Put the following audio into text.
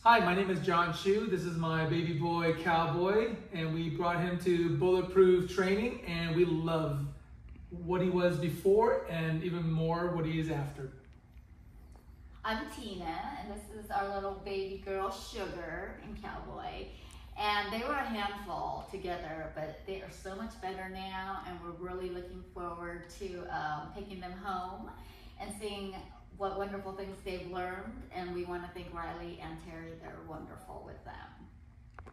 Hi, my name is John Chu. This is my baby boy, Cowboy, and we brought him to Bulletproof Training, and we love what he was before and even more what he is after. I'm Tina, and this is our little baby girl, Sugar and Cowboy. And they were a handful together, but they are so much better now, and we're really looking forward to taking them home and seeing what wonderful things they've learned. And we want to thank Riley and Terry. They're wonderful with them.